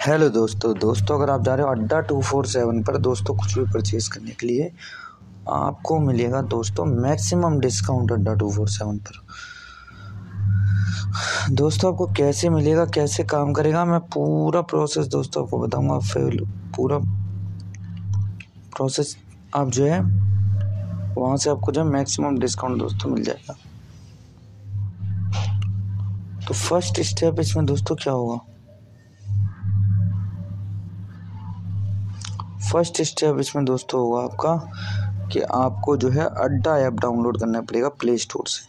Hello दोस्तों अगर आप जा रहे हो अड्डा 247 पर दोस्तों कुछ भी परचेज़ करने के लिए आपको मिलेगा दोस्तों मैक्सिमम डिस्काउंट अड्डा 247 पर। दोस्तों आपको कैसे मिलेगा, कैसे काम करेगा, मैं पूरा प्रोसेस दोस्तों आपको बताऊंगा। फिर पूरा प्रोसेस आप जो है वहाँ से आपको जो है मैक्सिमम डिस्काउंट दोस्तों मिल जाएगा। तो फर्स्ट स्टेप इसमें दोस्तों क्या होगा, फर्स्ट स्टेप इसमें दोस्तों होगा आपका कि आपको जो है अड्डा ऐप डाउनलोड करना पड़ेगा प्ले स्टोर से।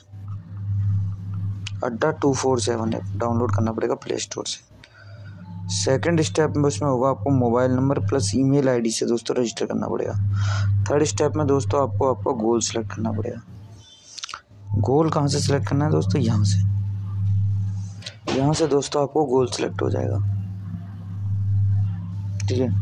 अड्डा 247 ऐप डाउनलोड करना पड़ेगा प्ले स्टोर से। सेकंड स्टेप में उसमें होगा आपको mobile number plus email ID से दोस्तों रजिस्टर करना पड़ेगा। थर्ड स्टेप में दोस्तों आपको आपका गोल सेलेक्ट करना पड़ेगा। गोल कहाँ से सिलेक्ट करना है दोस्तों, यहाँ से दोस्तों आपको गोल सेलेक्ट हो जाएगा। ठीक है,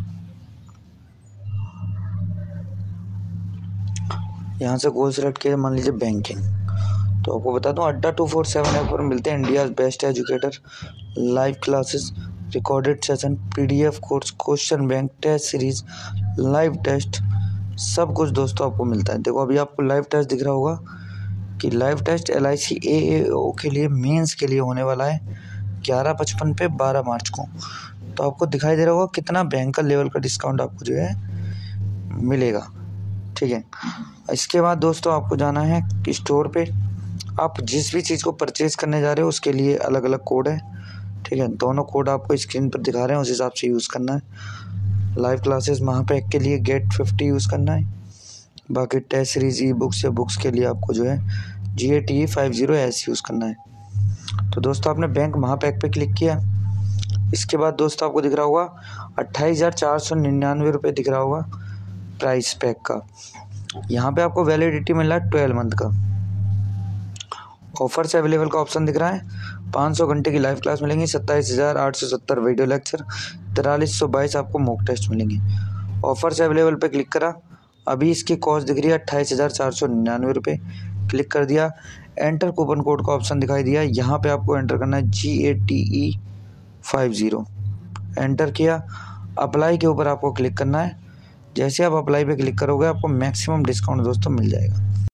यहाँ से गोल सेलेक्ट किया, मान लीजिए बैंकिंग। तो आपको बता दूं अड्डा 247 ऐप पर मिलते हैं India best educator, live classes, recorded session, PDF course, question bank, test series, live test, सब कुछ दोस्तों आपको मिलता है। देखो अभी आपको लाइव टेस्ट दिख रहा होगा कि लाइव टेस्ट LIC AAO के लिए मेंस के लिए होने वाला है 11:55 पे 12 मार्च को। तो आपको दिखाई दे रहा होगा कितना बैंकर लेवल का डिस्काउंट आपको जो है मिलेगा। ठीक है, इसके बाद दोस्तों आपको जाना है स्टोर पे। आप जिस भी चीज़ को परचेज करने जा रहे हो उसके लिए अलग अलग कोड है। ठीक है, दोनों कोड आपको स्क्रीन पर दिखा रहे हैं, उस हिसाब से यूज़ करना है। लाइव क्लासेस महापैक के लिए गेट 50 यूज़ करना है। बाकी टेस्ट सीरीज ई बुक्स या बुक्स के लिए आपको जो है GATE 50S यूज़ करना है। तो दोस्तों आपने बैंक महापैक पे क्लिक किया। इसके बाद दोस्तों आपको दिख रहा होगा 28,499 रुपये दिख रहा होगा प्राइस पैक का। यहाँ पे आपको वैलिडिटी मिल रहा है 12 मंथ का। ऑफर्स अवेलेबल का ऑप्शन दिख रहा है। 500 घंटे की लाइव क्लास मिलेंगी, 27,870 वीडियो लेक्चर, 4322 आपको मॉक टेस्ट मिलेंगे। ऑफर्स अवेलेबल पे क्लिक करा, अभी इसकी कॉस्ट दिख रही है 28,499 रुपये। क्लिक कर दिया, एंटर कूपन कोड का ऑप्शन दिखाई दिया, यहाँ पे आपको एंटर करना है GATE 50। एंटर किया, अप्लाई के ऊपर आपको क्लिक करना है। जैसे आप अप्लाई पे क्लिक करोगे आपको मैक्सिमम डिस्काउंट दोस्तों मिल जाएगा।